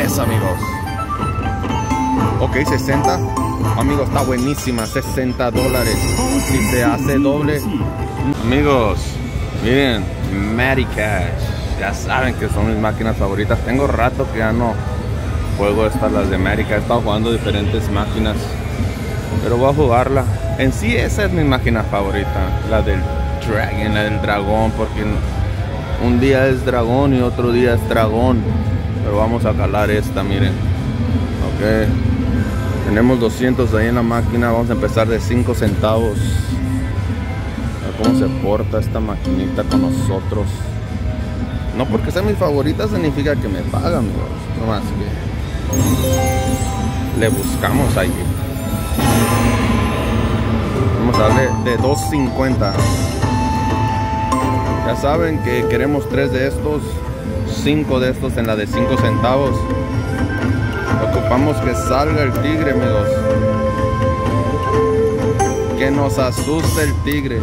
$3, amigos. Ok, 60. Amigos, está buenísima. $60. Si se hace doble. Amigos, miren, Medicash. Ya saben que son mis máquinas favoritas. Tengo rato que ya no juego estas, las de Medicash. He estado jugando diferentes máquinas, pero voy a jugarla. En sí, esa es mi máquina favorita. La del Dragon, la del dragón. Porque un día es dragón y otro día es dragón. Pero vamos a calar esta, miren. Ok. Tenemos 200 ahí en la máquina. Vamos a empezar de 5 centavos. A ver cómo se porta esta maquinita con nosotros. No porque sea mi favorita significa que me pagan, amigos. No más que le buscamos ahí. Vamos a darle de 2.50. Ya saben que queremos 3 de estos, 5 de estos en la de 5 centavos. Ocupamos que salga el tigre, amigos. Que nos asuste el tigre.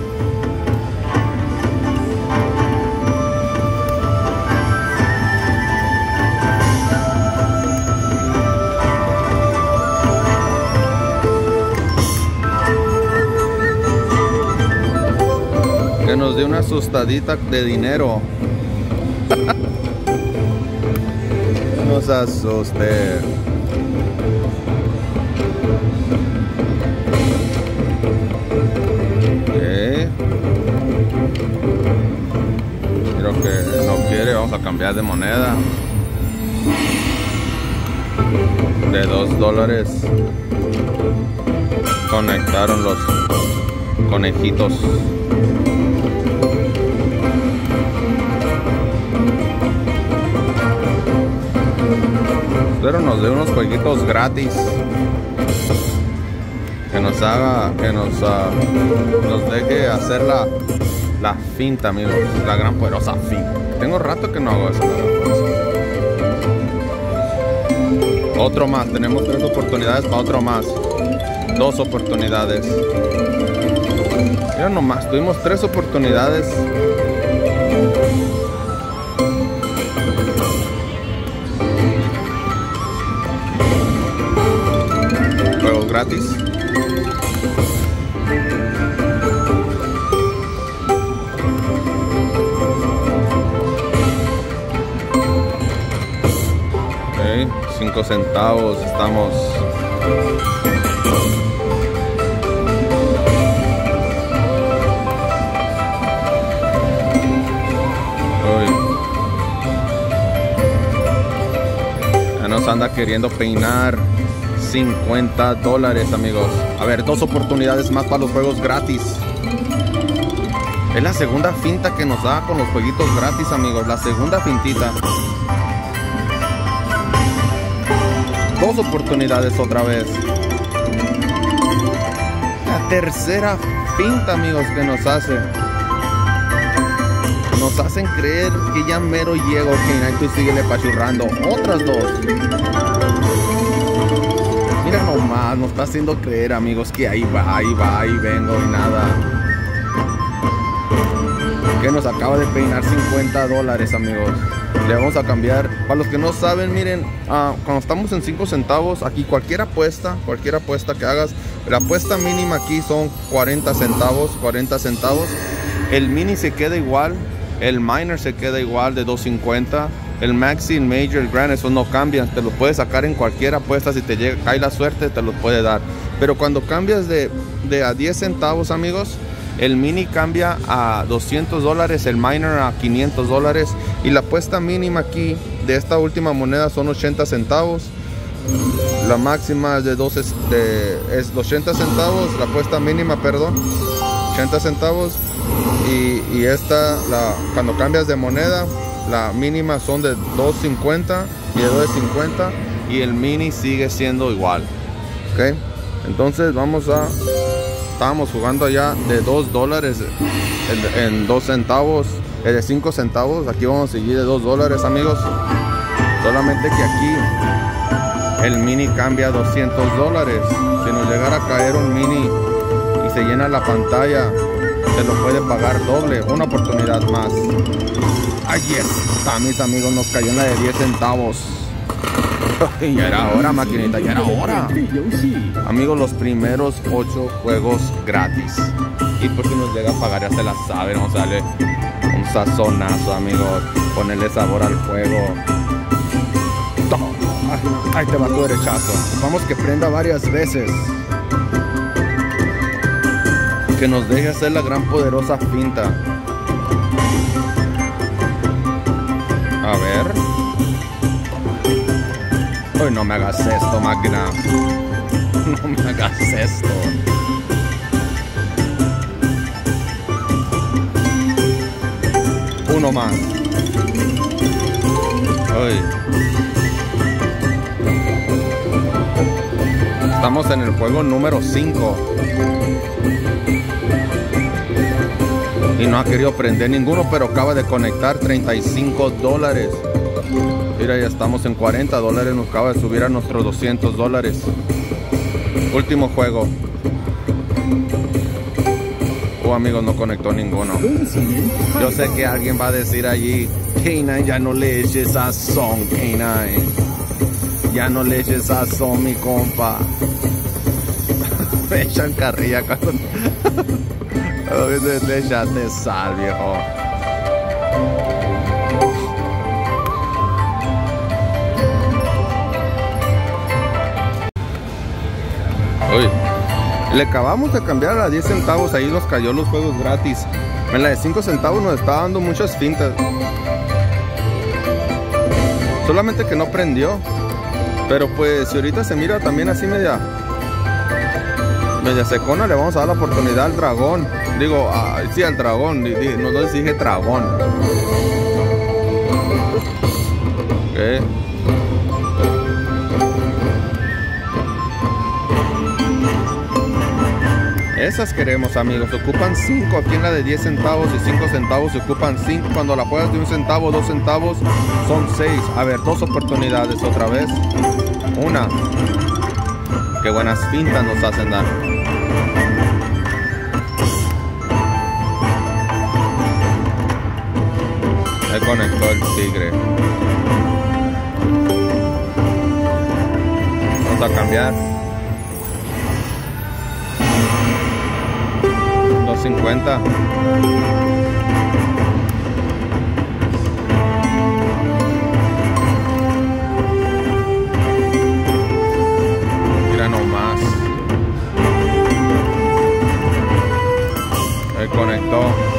Que nos dé una asustadita de dinero. Nos asuste. Okay. Creo que no quiere. Vamos a cambiar de moneda. De $2. Conectaron los conejitos. Pero nos dé unos jueguitos gratis. Que nos haga, que nos deje hacer la finta, amigos. La gran poderosa finta. Tengo rato que no hago eso. Otro más. Tenemos 3 oportunidades para otro más. 2 oportunidades. Mira nomás, tuvimos 3 oportunidades. Juegos gratis. Ok, 5 centavos estamos. Ya nos anda queriendo peinar. $50, amigos. A ver, 2 oportunidades más para los juegos gratis. Es la segunda finta que nos da con los jueguitos gratis, amigos. La segunda fintita. 2 oportunidades otra vez. La tercera finta, amigos, que nos hace. Nos hacen creer que ya mero llego. Que tú síguele pachurrando. Otras 2. Mira nomás, nos está haciendo creer, amigos, que ahí va, y vengo y nada. Que nos acaba de peinar $50, amigos. Le vamos a cambiar. Para los que no saben, miren, cuando estamos en 5 centavos, aquí cualquier apuesta que hagas, la apuesta mínima aquí son 40 centavos. El mini se queda igual, el minor se queda igual de 2.50. El maxi, el major, el grand, eso no cambian. Te lo puedes sacar en cualquier apuesta. Si te llega, cae la suerte, te lo puede dar. Pero cuando cambias de a 10 centavos, amigos, el mini cambia a $200, el minor a $500. Y la apuesta mínima aquí de esta última moneda son 80 centavos. La máxima es de 80 centavos. La apuesta mínima, perdón, 80 centavos. Y esta, cuando cambias de moneda, la mínima son de 2.50 y de 2.50 y el mini sigue siendo igual. Ok, entonces estábamos jugando allá de $2 en 2 centavos, de 5 centavos. Aquí vamos a seguir de $2, amigos. Solamente que aquí el mini cambia a $200. Si nos llegara a caer un mini y se llena la pantalla, se lo puede pagar doble, una oportunidad más. Ahí está, mis amigos, nos cayó en la de 10 centavos. Ya era hora, maquinita, ya era hora. Amigos, los primeros 8 juegos gratis. Y por si nos llega a pagar, ya se la sabe. Vamos a darle un sazonazo, amigos. Ponerle sabor al juego. Toma. Ahí te va tu derechazo. Vamos que prenda varias veces. Que nos deje hacer la gran poderosa finta. A ver. Uy, no me hagas esto, máquina. No me hagas esto. Uno más. Uy. Estamos en el juego número 5. Y no ha querido prender ninguno, pero acaba de conectar $35. Mira, ya estamos en $40. Nos acaba de subir a nuestros $200. Último juego. Amigos, no conectó ninguno. Yo sé que alguien va a decir allí, K9, ya no le eches sazón, K9. Ya no le eches sazón, mi compa. Me echan carrilla cuando le echaste sal, viejo. Uy. Le acabamos de cambiar a 10 centavos, ahí nos cayó los juegos gratis. En la de 5 centavos nos está dando muchas fintas. Solamente que no prendió. Pero pues si ahorita se mira también así media secona, le vamos a dar la oportunidad al dragón. Digo, sí, al dragón, no dije dragón. Ok. Esas queremos, amigos. Ocupan 5 aquí en la de 10 centavos y 5 centavos se ocupan 5. Cuando la juegas de 1 centavo, 2 centavos, son 6. A ver, 2 oportunidades otra vez. Una. Qué buenas fintas nos hacen dar. Ahí conectó el tigre. Vamos a cambiar. 2.50. Mira nomás. Ahí conectó.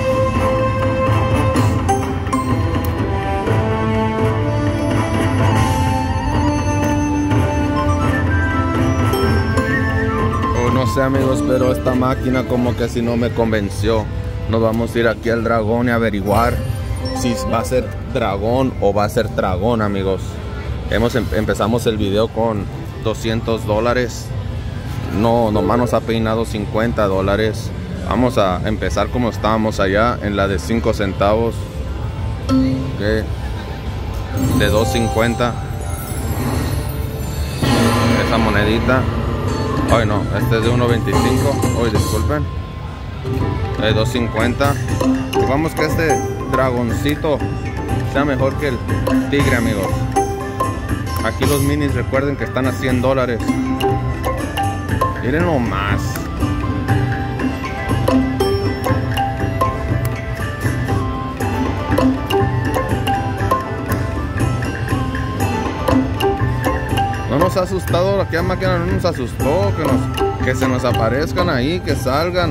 No sé, amigos, pero esta máquina como que si no me convenció. Nos vamos a ir aquí al dragón y averiguar si va a ser dragón o va a ser dragón, amigos. Empezamos el video con $200. No, nomás nos ha peinado $50. Vamos a empezar como estábamos allá en la de 5 centavos. Okay. De 2.50. Esa monedita. Ay, no, este es de 1.25. Hoy disculpen. De 2.50. Y vamos que este dragoncito sea mejor que el tigre, amigos. Aquí los minis, recuerden que están a $100. Miren nomás. No nos ha asustado, aquella máquina no nos asustó, que se nos aparezcan ahí, que salgan.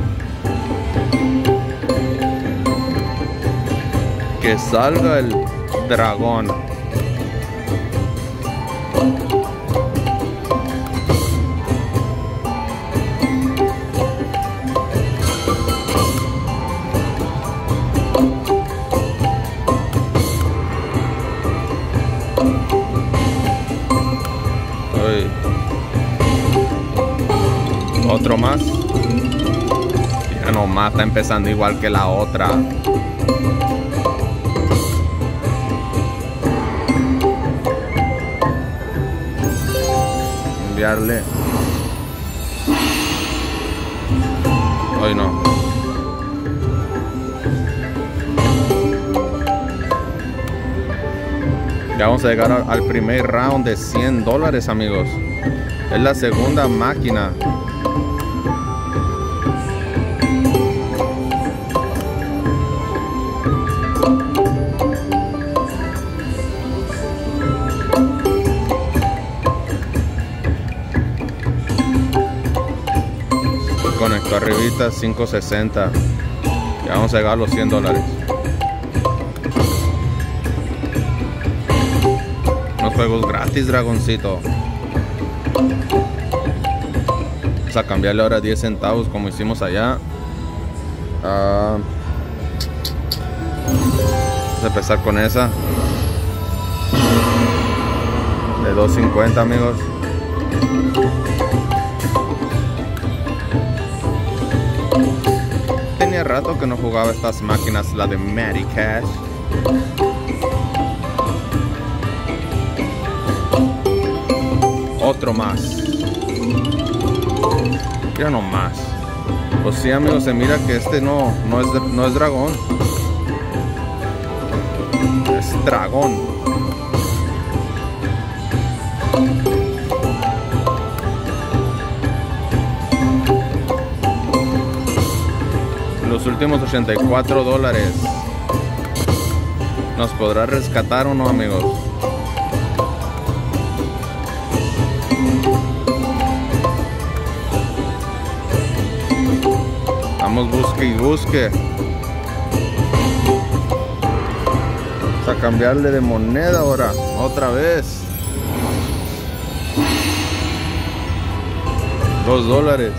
Que salga el dragón. Otro más. Ya nomás está empezando igual que la otra. Enviarle. Hoy no. Ya vamos a llegar al primer round de $100, amigos. Es la segunda máquina. Conectó arribita, 560. Ya vamos a llegar a los $100. Unos juegos gratis, dragoncito. Vamos a cambiarle ahora 10 centavos como hicimos allá. Vamos a empezar con esa de 2.50, amigos. Tenía rato que no jugaba estas máquinas, la de Matty Cash. Otro más. Ya no más. Pues sí, amigos, se mira que este no es dragón. Es dragón. Los últimos $84. ¿Nos podrá rescatar o no, amigos? Vamos, busque y busque. Vamos a cambiarle de moneda ahora, otra vez. $2.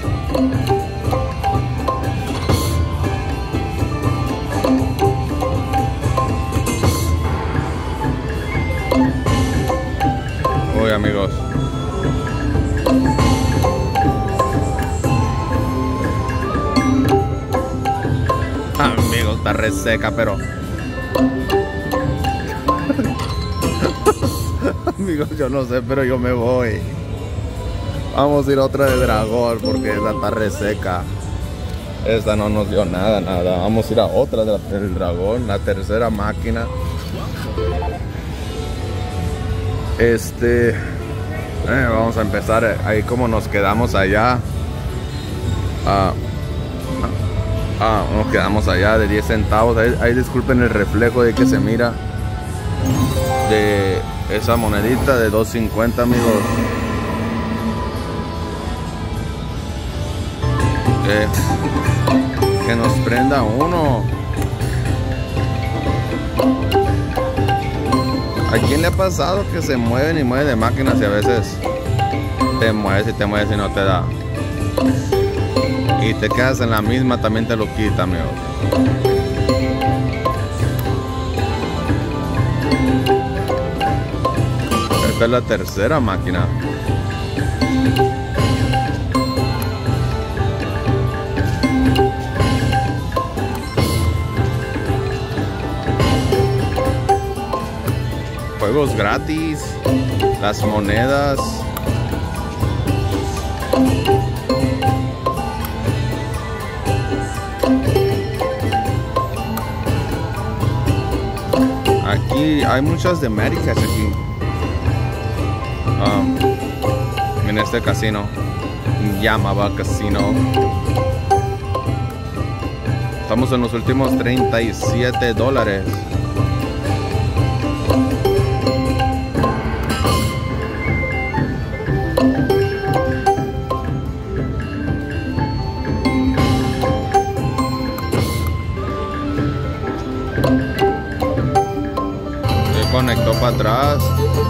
Uy, amigos. Amigos, está reseca, pero amigos, yo no sé, pero yo me voy. Vamos a ir a otra de dragón porque esta está reseca. Esta no nos dio nada. Vamos a ir a otra del dragón, la tercera máquina. Vamos a empezar ahí como nos quedamos allá. Nos quedamos allá de 10 centavos. Ahí disculpen el reflejo de que se mira de esa monedita de 2.50, amigos. Que nos prenda uno. ¿A quién le ha pasado que se mueven y mueven de máquinas y a veces te mueves y no te da? Y te quedas en la misma, también te lo quita, amigo. Esta es la tercera máquina. Juegos gratis, las monedas. Aquí hay muchas de Matty Cash aquí. En este casino, Yamava Casino. Estamos en los últimos $37. Conectó para atrás,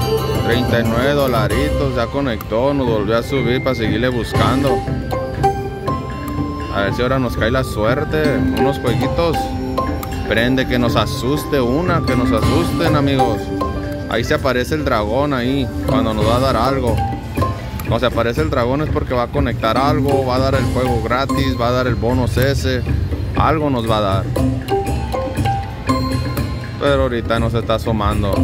$39, ya conectó, nos volvió a subir para seguirle buscando. A ver si ahora nos cae la suerte, unos jueguitos. Prende, que nos asuste que nos asusten, amigos. Ahí se aparece el dragón ahí, cuando nos va a dar algo. Cuando se aparece el dragón es porque va a conectar algo, va a dar el juego gratis, va a dar el bonus ese, algo nos va a dar. Pero ahorita nos está asomando.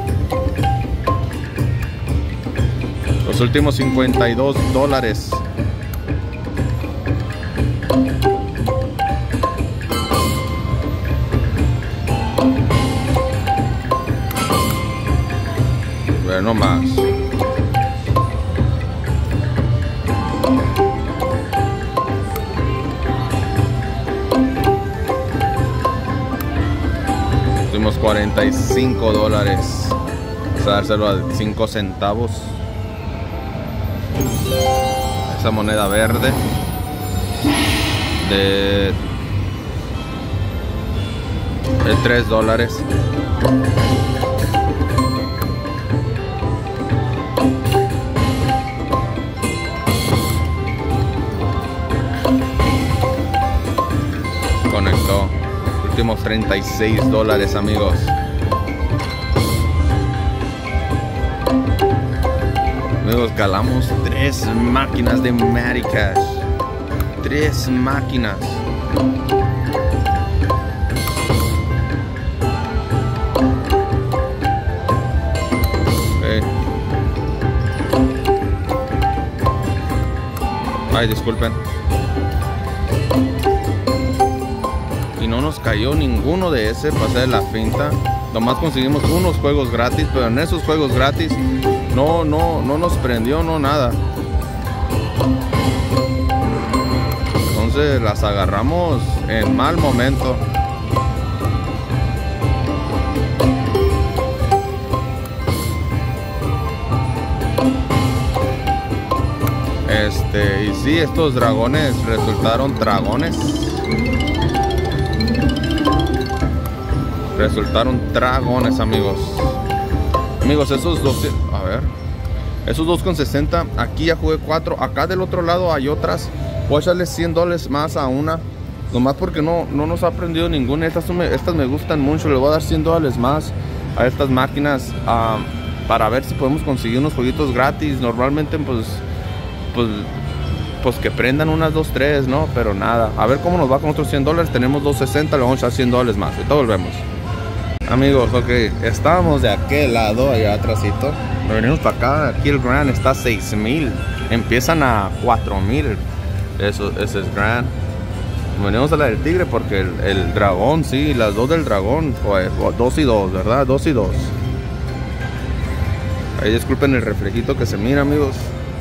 Los últimos $52. Ve nomás. Tuvimos $45. Vamos a dárselo a 5 centavos. Esa moneda verde de $3. Conectó. Últimos $36, amigos. Amigos, calamos 3 máquinas de Maricash. 3 máquinas. Ay, disculpen. Y no nos cayó ninguno de ese para hacer la finta. Nomás conseguimos unos juegos gratis, pero en esos juegos gratis no nos prendió, no nada. Entonces las agarramos en mal momento. Y sí, estos dragones resultaron dragones. Resultaron dragones, amigos. Amigos, esos dos, a ver, esos 2.60. Aquí ya jugué 4. Acá del otro lado hay otras. Voy a echarle $100 más a una. Nomás porque no nos ha aprendido ninguna. Estas me gustan mucho. Le voy a dar $100 más a estas máquinas para ver si podemos conseguir unos jueguitos gratis. Normalmente pues que prendan unas 2, 3, ¿no? Pero nada, a ver cómo nos va con otros $100. Tenemos 2.60, le vamos a echar $100 más. Ahorita volvemos. Amigos, ok, estábamos de aquel lado, allá atrásito. Venimos para acá, aquí el Grand está a 6,000. Empiezan a 4,000. Ese es Grand. Venimos a la del tigre porque el dragón, sí, las dos del dragón. Pues, 2 y 2, ¿verdad? 2 y 2. Ahí disculpen el reflejito que se mira, amigos.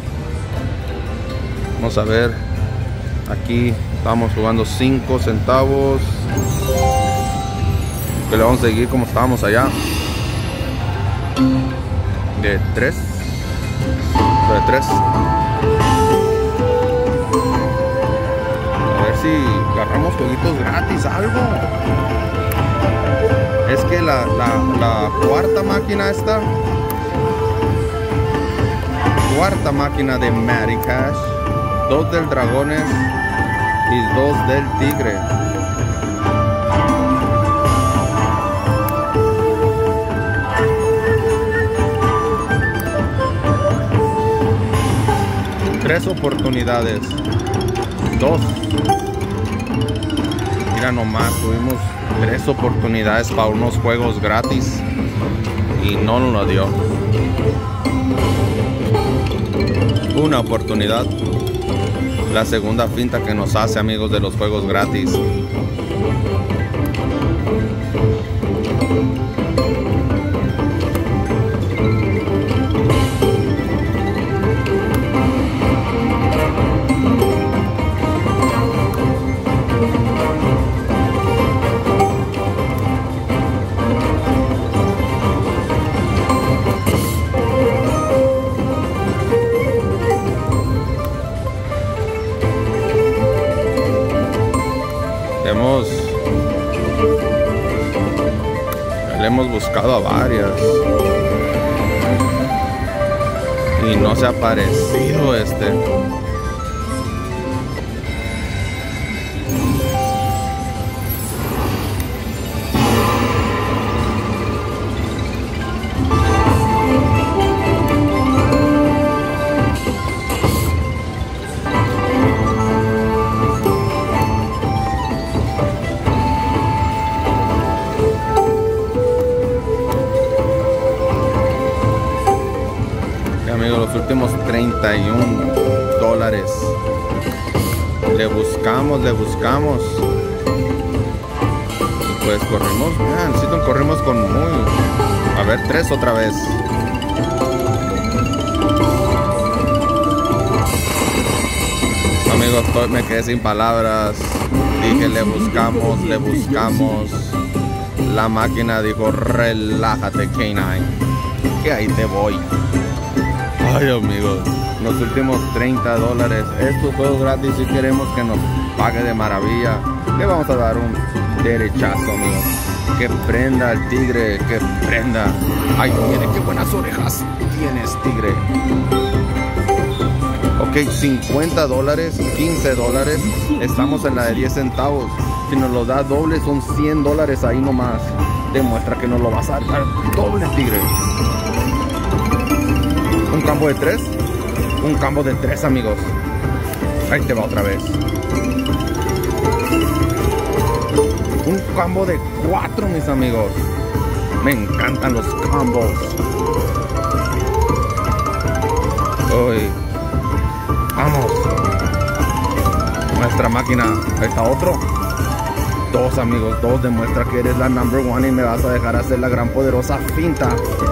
Vamos a ver. Aquí estamos jugando 5 centavos. Que le vamos a seguir como estábamos allá. De 3. De 3. A ver si agarramos jueguitos gratis, algo. Es que la cuarta máquina esta. Cuarta máquina de Maricash. 2 del dragones y 2 del tigre. Tres oportunidades. 2. Mira nomás, tuvimos 3 oportunidades para unos juegos gratis y no nos lo dio. Una oportunidad. La segunda finta que nos hace, amigos, de los juegos gratis. Le hemos buscado a varias y no se ha aparecido este. Amigos, los últimos $31. Le buscamos. Y pues corrimos, corrimos con muy... A ver, 3 otra vez. Amigos, me quedé sin palabras. Dije, le buscamos. La máquina dijo, relájate, K9, que ahí te voy. Ay, amigos, los últimos $30. Estos juegos gratis, si queremos que nos pague de maravilla, le vamos a dar un derechazo, amigos. Que prenda el tigre, que prenda. Ay, mire qué buenas orejas tienes, tigre. Ok, $50, $15. Estamos en la de 10 centavos. Si nos lo da doble, son $100 ahí nomás. Demuestra que nos lo vas a dar doble, tigre. ¿Un campo de 3? Un campo de 3, amigos. Ahí te va otra vez. Un combo de 4, mis amigos. Me encantan los combos. Uy. Vamos. Nuestra máquina. Ahí está otro. 2, amigos. 2. Demuestra que eres la number 1 y me vas a dejar hacer la gran poderosa finta.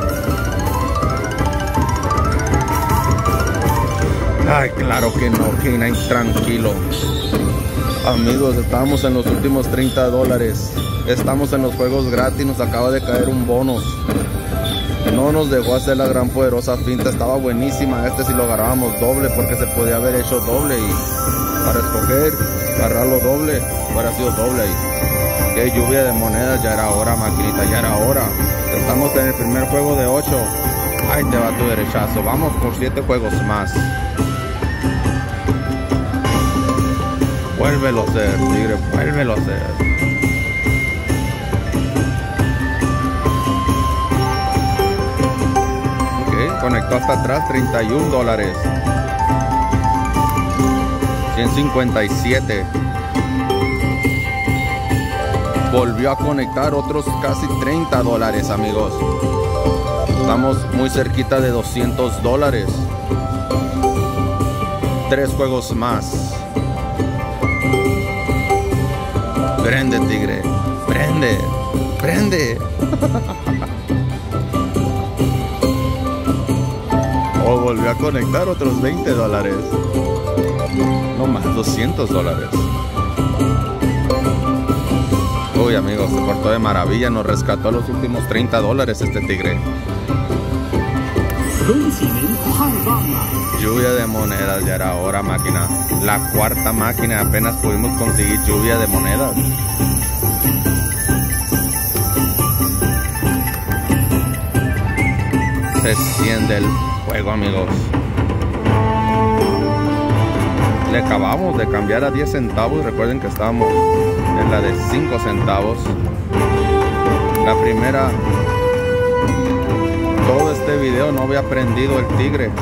Ay, claro que no, K9, tranquilo. Amigos, estamos en los últimos $30. Estamos en los juegos gratis. Nos acaba de caer un bonus. No nos dejó hacer la gran poderosa finta. Estaba buenísima. Si lo agarrábamos doble, porque se podía haber hecho doble. Y para escoger, agarrarlo doble, hubiera sido doble ahí. Qué lluvia de monedas. Ya era hora, maquinita, ya era hora. Estamos en el primer juego de 8. Ahí te va tu derechazo. Vamos por 7 juegos más. Vuélvelo a hacer, tigre, vuélvelo a hacer. Ok, conectó hasta atrás, $31. 157. Volvió a conectar otros casi $30, amigos. Estamos muy cerquita de $200. 3 juegos más. Prende, tigre, prende, prende. Oh, volvió a conectar otros $20. No más, $200. Uy, amigos, se portó de maravilla. Nos rescató los últimos $30 este tigre. Lluvia de monedas, ya era hora, máquina. La 4ª máquina, apenas pudimos conseguir lluvia de monedas. Se enciende el fuego, amigos. Le acabamos de cambiar a 10 centavos. Recuerden que estábamos en la de 5 centavos. La primera... Todo este video no había prendido el tigre.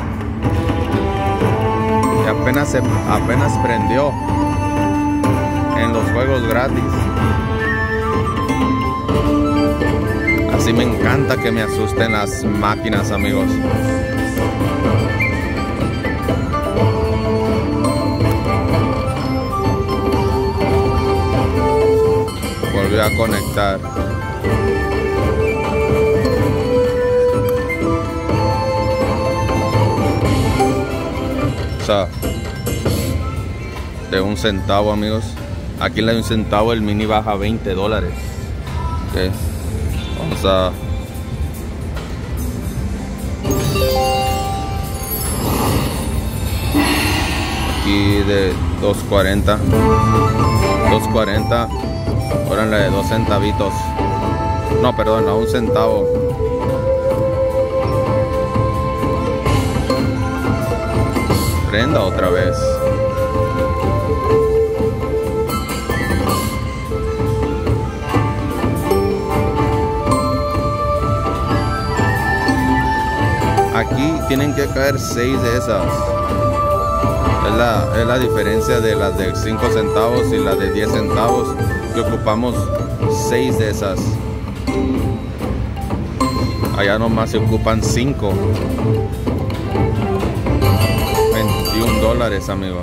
Y apenas prendió en los juegos gratis. Así me encanta que me asusten las máquinas, amigos. Volvió a conectar. De 1 centavo, amigos. Aquí le da 1 centavo, el mini baja $20. Okay. Vamos a... Aquí de 2.40. 2.40. Ahora en la de 2 centavitos. No, perdón, a 1 centavo. Prenda otra vez. Aquí tienen que caer 6 de esas. Es la diferencia de las de 5 centavos y las de 10 centavos, que ocupamos 6 de esas. Allá nomás se ocupan 5. $21, amigos.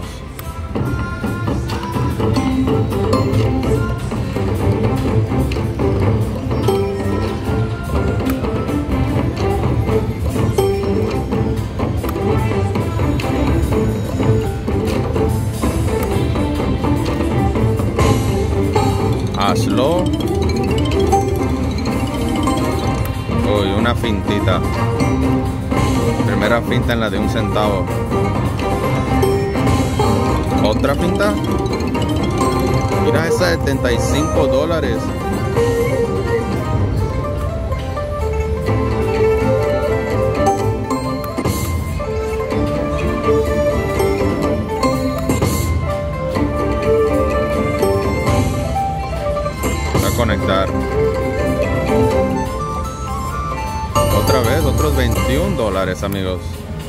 Uy, una fintita. Primera finta en la de 1 centavo. Otra finta. Mira esa de $75. Voy a conectar. Otra vez, otros $21, amigos.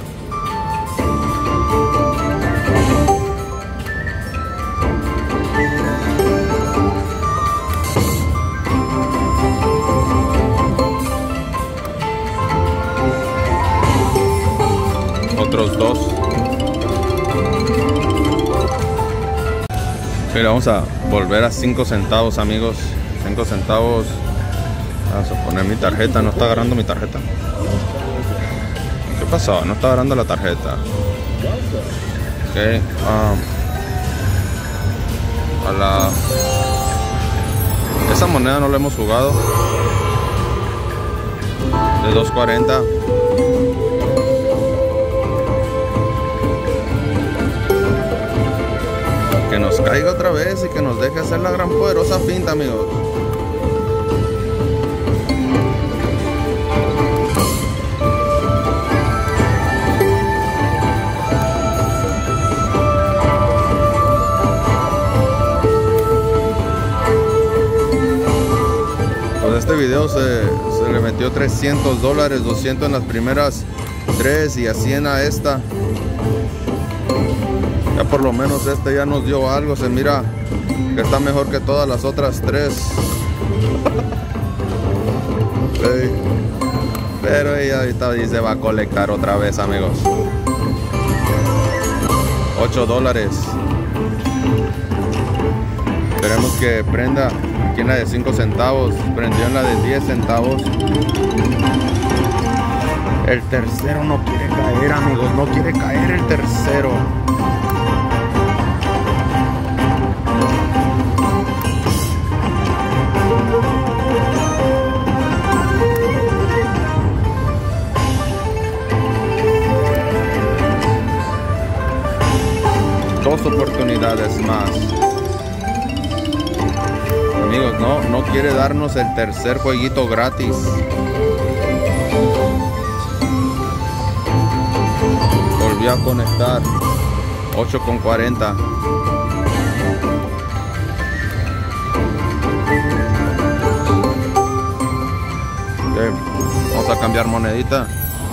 Otros 2. Mira, vamos a volver a 5 centavos, amigos. 5 centavos. Vamos a poner mi tarjeta. No está agarrando mi tarjeta. ¿Qué pasó? No está agarrando la tarjeta. Ok. Esa moneda no la hemos jugado. De 2.40. Que nos caiga otra vez y que nos deje hacer la gran poderosa finta, amigos. Pues este video se le metió $300, 200 en las primeras 3 y a 100 a esta. Ya por lo menos este ya nos dio algo. Se mira que está mejor que todas las otras 3. Sí. Pero ella ahorita se va a colectar otra vez, amigos. $8. Esperemos que prenda. Aquí en la de 5 centavos. Prendió en la de 10 centavos. El tercero no quiere caer, amigos. No quiere caer el tercero. Dos oportunidades más. Amigos, no quiere darnos el tercer jueguito gratis. Volvió a conectar. 8.40. Okay. Vamos a cambiar monedita.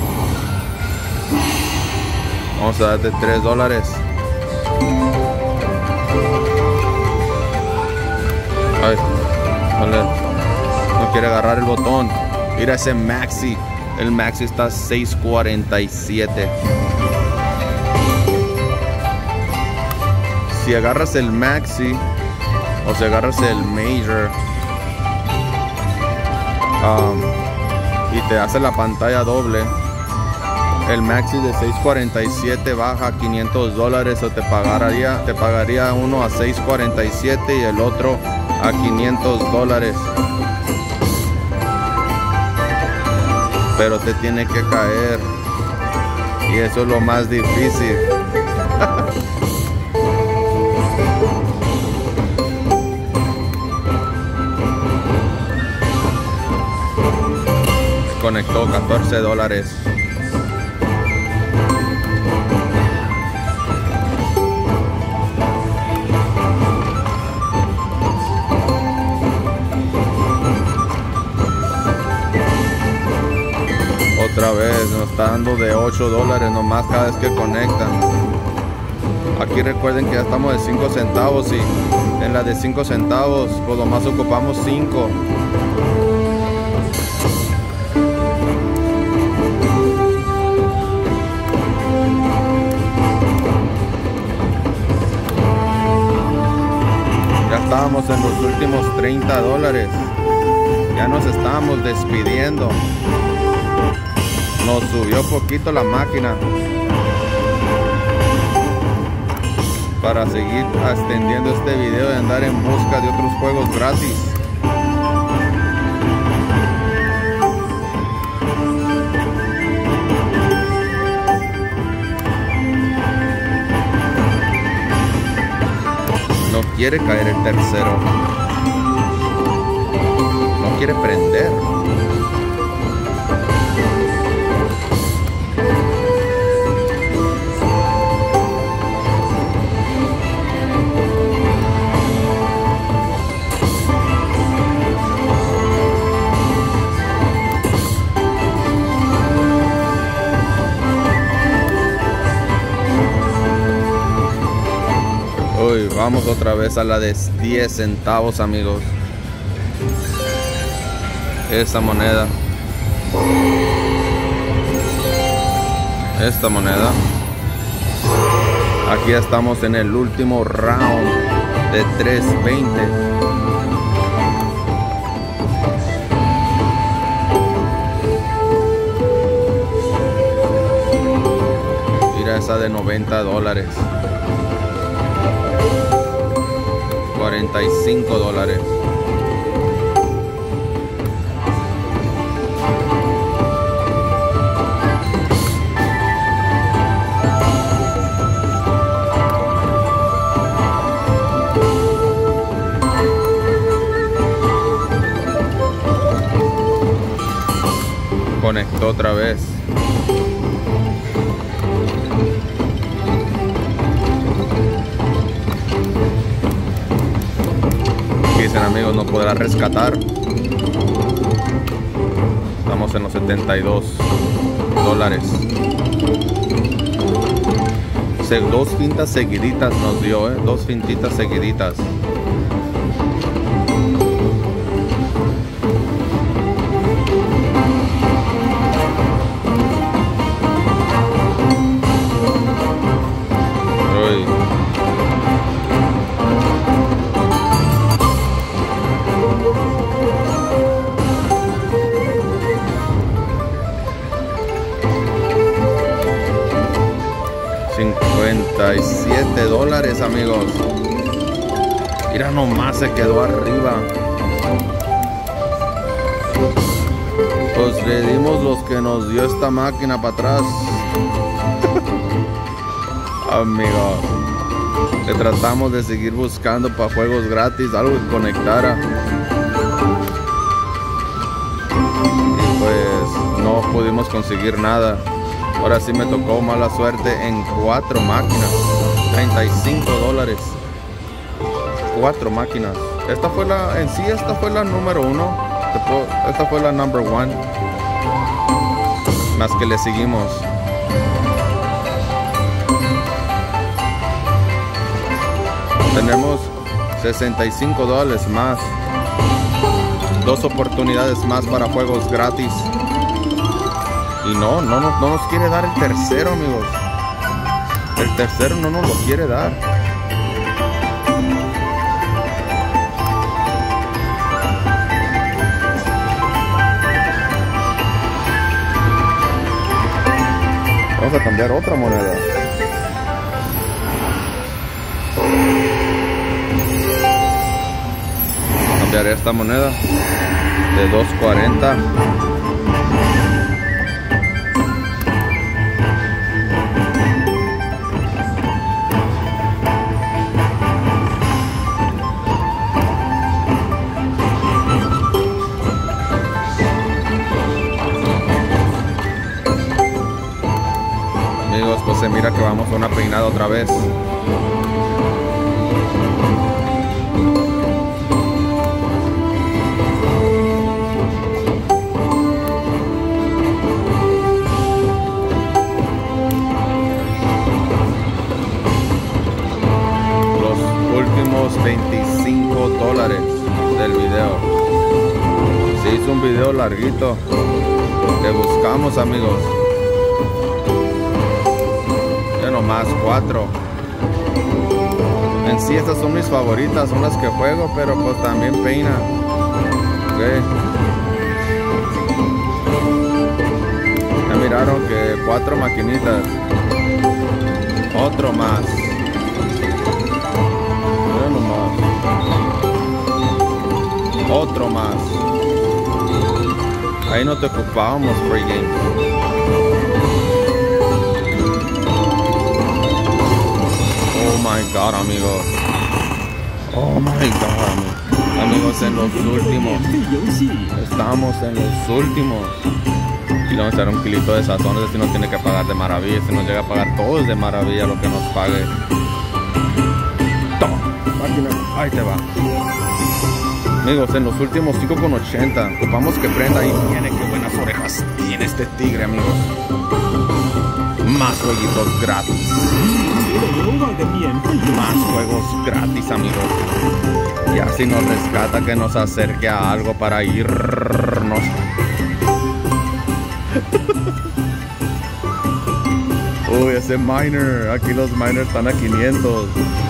Vamos a darte $3. Ay, no quiere agarrar el botón. Mira ese maxi. El maxi está a 6.47. Si agarras el maxi o si agarras el major y te hace la pantalla doble, el maxi de 6.47 baja a $500 o te pagaría uno a 6.47 y el otro a $500. Pero te tiene que caer y eso es lo más difícil. Conectó $14. Otra vez nos está dando de $8 nomás cada vez que conectan. Aquí recuerden que ya estamos de 5 centavos y en la de 5 centavos pues nomás ocupamos 5. Ya estábamos en los últimos $30. Ya nos estábamos despidiendo. Nos subió poquito la máquina para seguir extendiendo este video y andar en busca de otros juegos gratis. quiere caer el tercero. No quiere prender. Uy, vamos otra vez a la de 10 centavos, amigos. Esta moneda. Esta moneda. Aquí estamos en el último round de 3.20. Mira esa de $90. $45. Conectó otra vez. Dicen, amigos, no podrá rescatar. Estamos en los $72. Dos fintas seguiditas nos dio, dos fintitas seguiditas. $57, amigos. Mira, nomás se quedó arriba. Pues le dimos los que nos dio esta máquina para atrás. Amigos, le tratamos de seguir buscando para juegos gratis, algo que conectara. Y pues no pudimos conseguir nada. Ahora sí me tocó mala suerte en 4 máquinas. $35. 4 máquinas. Esta fue la, en sí, esta fue la número 1. Esta fue la number 1. Más que le seguimos. Tenemos $65 más. 2 oportunidades más para juegos gratis. Y no nos quiere dar el tercero, amigos. El tercero no nos lo quiere dar. Vamos a cambiar otra moneda. Cambiaré esta moneda de 2.40. Amigos, pues se mira que vamos a una peinada otra vez. Los últimos $25 del video. Se hizo un video larguito. Le buscamos, amigos. Nomás 4. En sí estas son mis favoritas, son las que juego, pero pues también peina. Okay. Ya miraron que 4 maquinitas. Otro más. Mira nomás. Otro más. Ahí no te ocupábamos, free games. Oh my God, amigos. Oh my god, amigos, en los últimos. Estamos en los últimos. Y vamos a echar un kilito de sazón. Si no tiene que pagar de maravilla. Si nos llega a pagar todo es de maravilla lo que nos pague. Toma, máquina, ahí te va. Amigos, en los últimos 5,80. Ocupamos que prenda y tiene. Qué buenas orejas tiene este tigre, amigos. Más jueguitos gratis. Más juegos gratis, amigos. Y así nos rescata que nos acerque a algo para irnos. Uy, ese miner. Aquí los miners están a 500.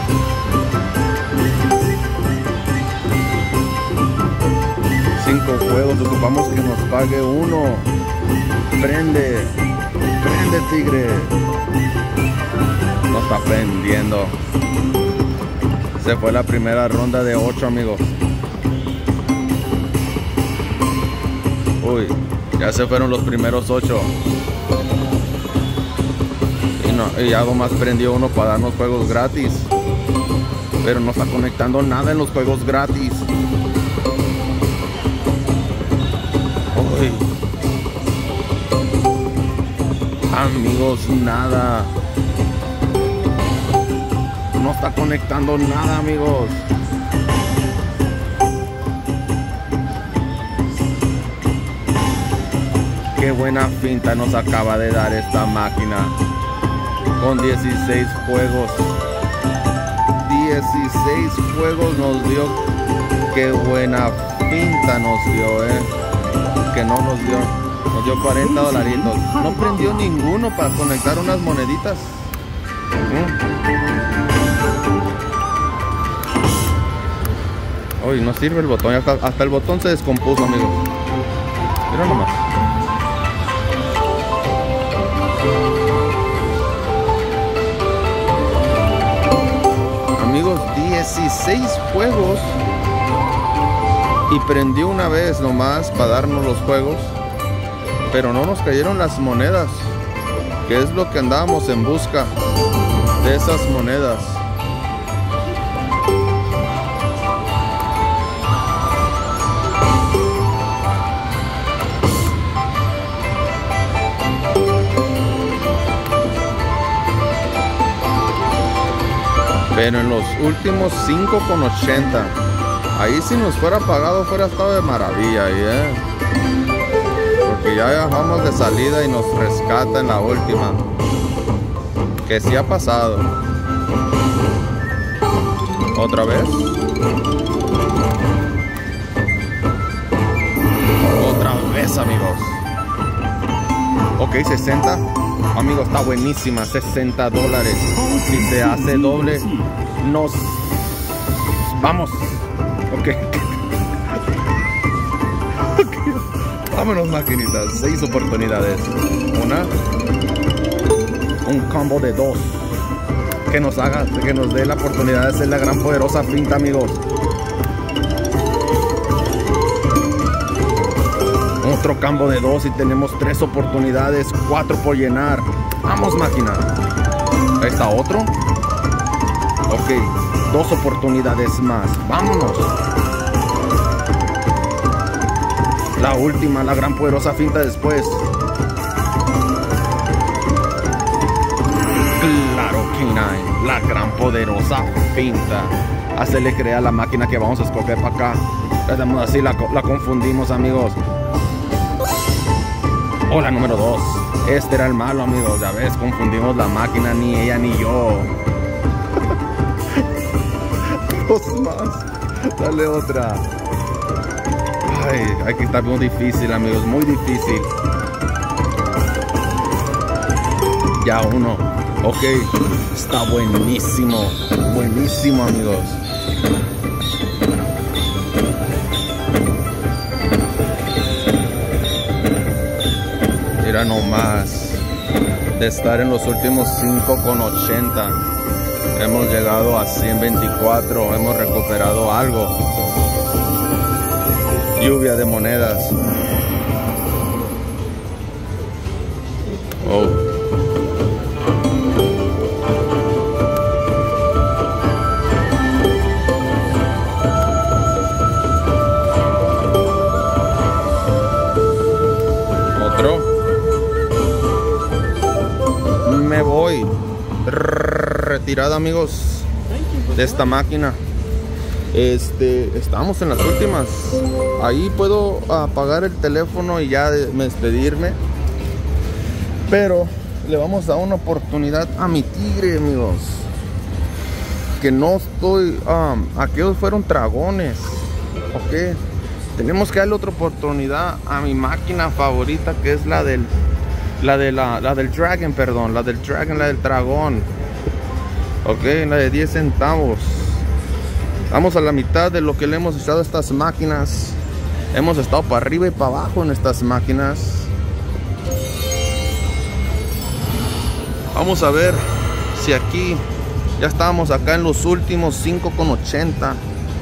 Cinco juegos. Ocupamos que nos pague uno. Prende. Prende, tigre. No está prendiendo. Se fue la primera ronda de 8, amigos. Uy, ya se fueron los primeros 8. Y algo más prendió uno para darnos juegos gratis. Pero no está conectando nada en los juegos gratis. Uy. Amigos, nada. No está conectando nada, amigos. Qué buena finta nos acaba de dar esta máquina. Con 16 juegos. 16 juegos nos dio. Qué buena finta nos dio, que no nos dio. Nos dio 40 dolaritos. No prendió ninguno para conectar unas moneditas. Uy, no sirve el botón. Hasta el botón se descompuso, amigos. Mira nomás. Amigos, 16 juegos. Y prendió una vez nomás para darnos los juegos. Pero no nos cayeron las monedas, que es lo que andábamos en busca de esas monedas. Pero en los últimos 5,80, ahí si nos fuera pagado fuera estado de maravilla, porque ya vamos de salida y nos rescata en la última, que sí ha pasado. Otra vez. Otra vez, amigos. Ok, 60. Amigos, está buenísima. 60 dólares. Si se hace doble, nos vamos. Ok. Vámonos, maquinitas. 6 oportunidades. Una. Un combo de 2. Que nos haga, que nos dé la oportunidad de hacer la gran poderosa finta, amigos. Otro combo de 2 y tenemos 3 oportunidades. 4 por llenar. Vamos, máquina. Ahí está otro. Ok. 2 oportunidades más. Vámonos. La última, la gran poderosa finta después. Claro, K9, la gran poderosa finta. Hacerle creer a la máquina que vamos a escoger para acá. Así la confundimos, amigos. Oh, la número 2. Este era el malo, amigos. Ya ves, confundimos la máquina, ni ella ni yo. 2 más. Dale otra. Ay, aquí está muy difícil, amigos, muy difícil. Ya uno. Ok, está buenísimo. Buenísimo, amigos. Mira nomás. De estar en los últimos 5,80. Hemos llegado a 124. Hemos recuperado algo. Lluvia de monedas. Oh. y retirada, amigos, de esta máquina. Estamos en las últimas. Ahí puedo apagar el teléfono y ya despedirme, pero le vamos a dar una oportunidad a mi tigre, amigos. Que no estoy... aquellos fueron dragones. Ok. Tenemos que darle otra oportunidad a mi máquina favorita, que es la del Dragon, perdón. La del Dragon, la del dragón. Ok, la de 10 centavos. Vamos a la mitad de lo que le hemos echado a estas máquinas. Hemos estado para arriba y para abajo en estas máquinas. Vamos a ver si aquí ya estábamos acá en los últimos 5,80.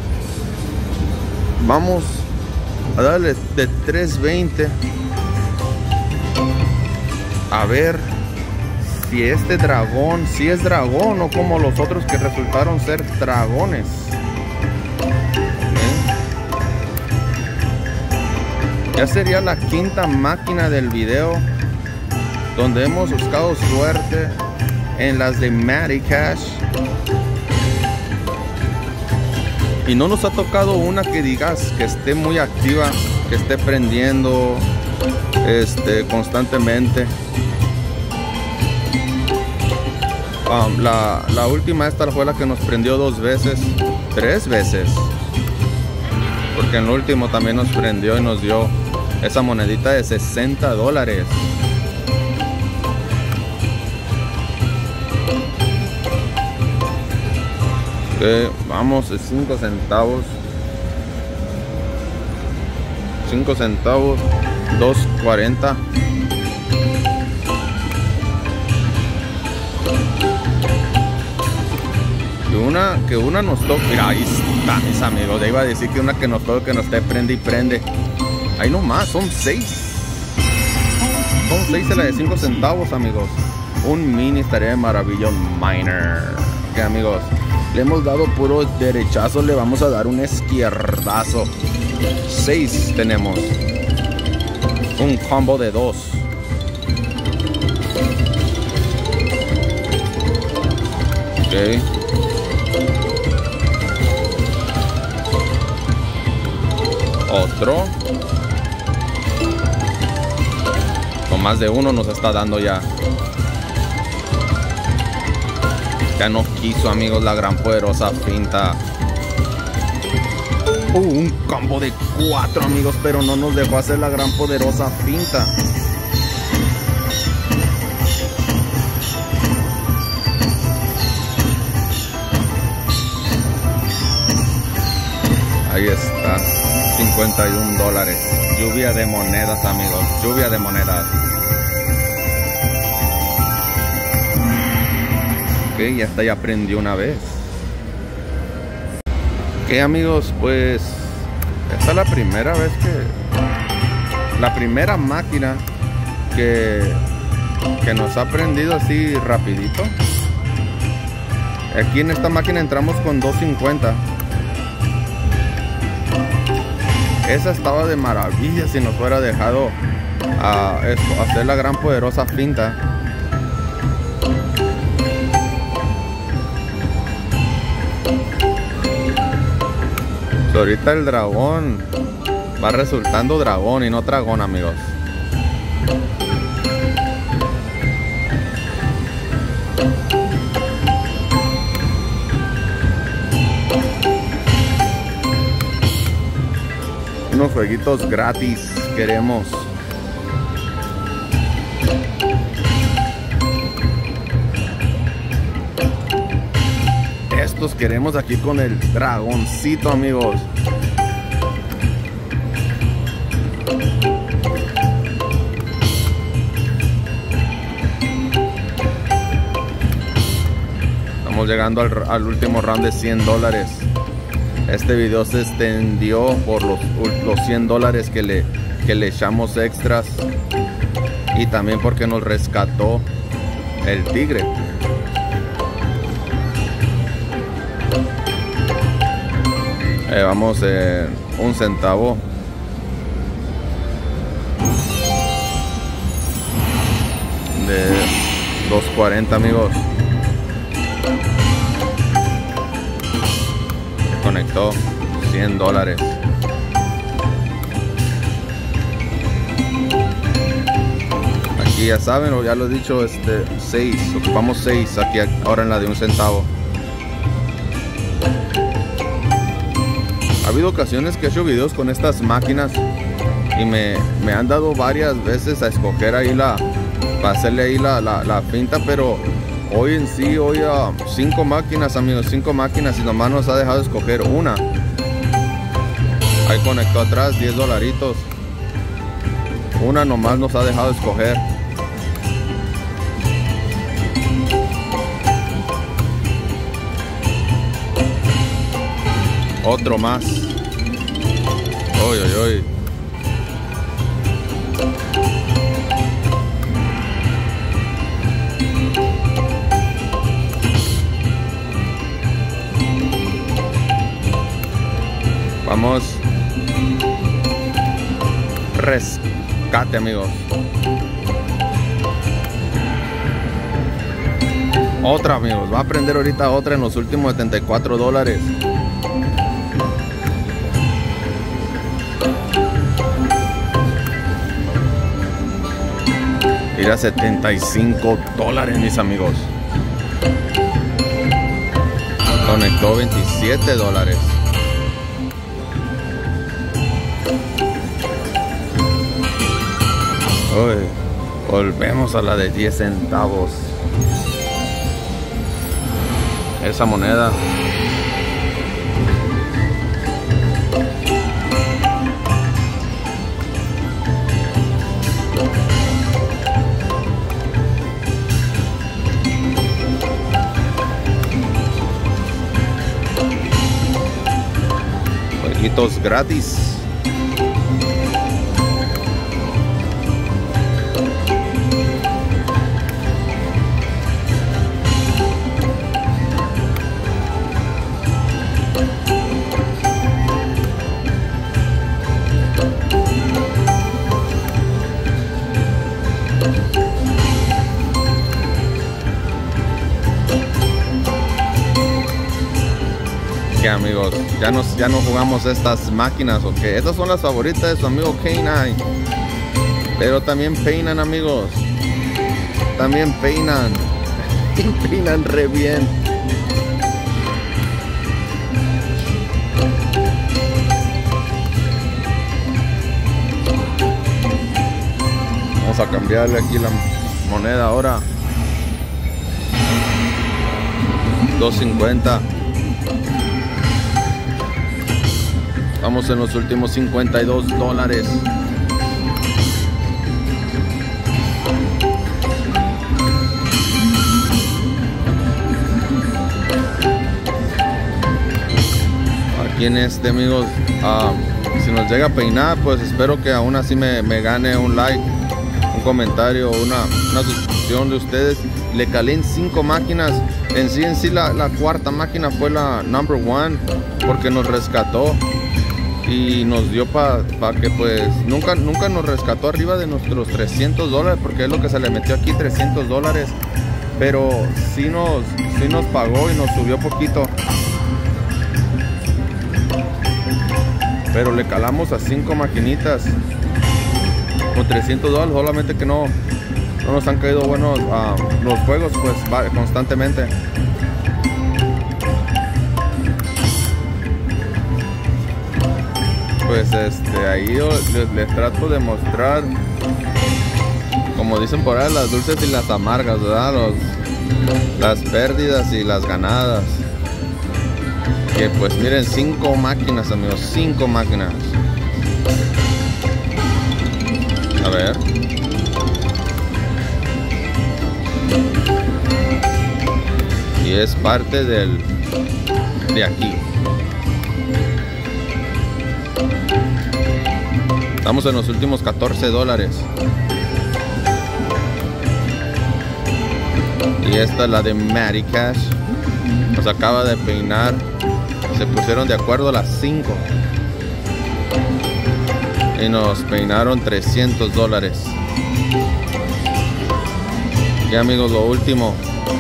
Vamos a darle de 3.20. A ver si este dragón, si es dragón o como los otros que resultaron ser dragones. Ya sería la quinta máquina del video donde hemos buscado suerte en las de Matty Cash y no nos ha tocado una que digas que esté muy activa, que esté prendiendo constantemente. La última esta fue la que nos prendió 3 veces, porque en el último también nos prendió y nos dio esa monedita de $60. Vamos, 5 centavos. 5 centavos, 2.40. Que una nos toque. Mira, ahí está, mis amigos. Ya iba a decir que una que nos toque, que nos esté prende y prende. Ahí nomás, son 6. Son 6 de la de 5 centavos, amigos. Un mini estaría de maravilla, un miner. Ok, amigos, le hemos dado puro derechazo, le vamos a dar un izquierdazo. 6 tenemos. Un combo de 2. Ok. Otro. Con más de uno nos está dando ya. Ya no quiso, amigos, la gran poderosa finta. Un combo de 4, amigos, pero no nos dejó hacer la gran poderosa finta. Ahí está, $51. Lluvia de monedas, amigos, lluvia de monedas. Ok, ya está, ya prendió una vez. Ok, amigos, pues esta es la primera vez la primera máquina que nos ha prendido así rapidito. Aquí en esta máquina entramos con 2.50. Esa estaba de maravilla si nos fuera dejado hacer la gran poderosa finta. Ahorita el dragón va resultando dragón y no dragón, amigos. Unos jueguitos gratis queremos. Estos queremos aquí con el dragoncito, amigos. Estamos llegando al último round de $100. Este video se extendió por los $100 que le echamos extras, y también porque nos rescató el tigre. Vamos en 1 centavo. De 2.40 amigos. Conectó $100. Aquí ya saben, o ya lo he dicho, 6, ocupamos 6 aquí ahora en la de 1 centavo. Ha habido ocasiones que he hecho videos con estas máquinas y me han dado varias veces a escoger ahí para hacerle ahí la finta, pero hoy en sí, 5 máquinas amigos, 5 máquinas y nomás nos ha dejado escoger una. Ahí conectó atrás, $10. Una nomás nos ha dejado escoger. Otro más. Uy, uy, uy. Vamos. Rescate amigos. Otra amigos. Va a prender ahorita otra en los últimos $74. Mira, $75 mis amigos. Conectó $27. Uy, volvemos a la de 10 centavos. Esa moneda. Jueguitos gratis. Amigos, ya no jugamos estas máquinas, ok. Estas son las favoritas de su amigo K9, pero también peinan amigos, también peinan y peinan re bien. Vamos a cambiarle aquí la moneda ahora. $2.50. Estamos en los últimos $52. Aquí en amigos, si nos llega a peinar, pues espero que aún así me gane un like, un comentario, una suscripción de ustedes. Le calé en 5 máquinas. En sí la cuarta máquina fue la number 1 porque nos rescató y nos dio para que pues nunca nos rescató arriba de nuestros $300, porque es lo que se le metió aquí, $300, pero sí nos pagó y nos subió poquito, pero le calamos a 5 maquinitas con $300, solamente que no nos han caído buenos los juegos pues constantemente. Pues ahí yo les trato de mostrar, como dicen por ahí, las dulces y las amargas, ¿verdad? Las pérdidas y las ganadas. Que pues miren, 5 máquinas amigos, 5 máquinas. A ver. Y es parte de aquí. Estamos en los últimos $14. Y esta es la de Matty Cash. Nos acaba de peinar. Se pusieron de acuerdo a las 5 y nos peinaron $300. Y amigos, lo último.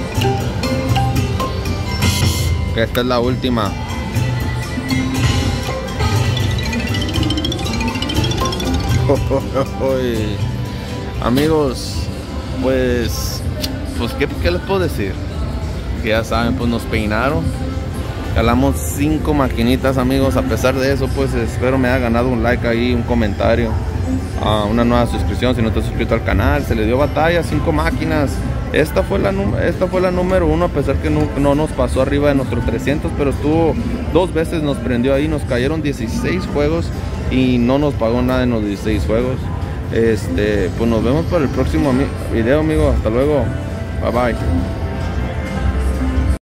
Esta es la última. Amigos, pues ¿qué les puedo decir? Que ya saben, pues nos peinaron. Jalamos 5 maquinitas, amigos. A pesar de eso, pues espero me haya ganado un like ahí, un comentario, una nueva suscripción. Si no estás suscrito al canal, se le dio batalla, 5 máquinas. Esta fue la número 1, a pesar que no nos pasó arriba de nuestros 300, pero estuvo 2 veces, nos prendió ahí. Nos cayeron 16 juegos y no nos pagó nada en los 16 juegos. Pues nos vemos para el próximo video, amigos. Hasta luego. Bye bye.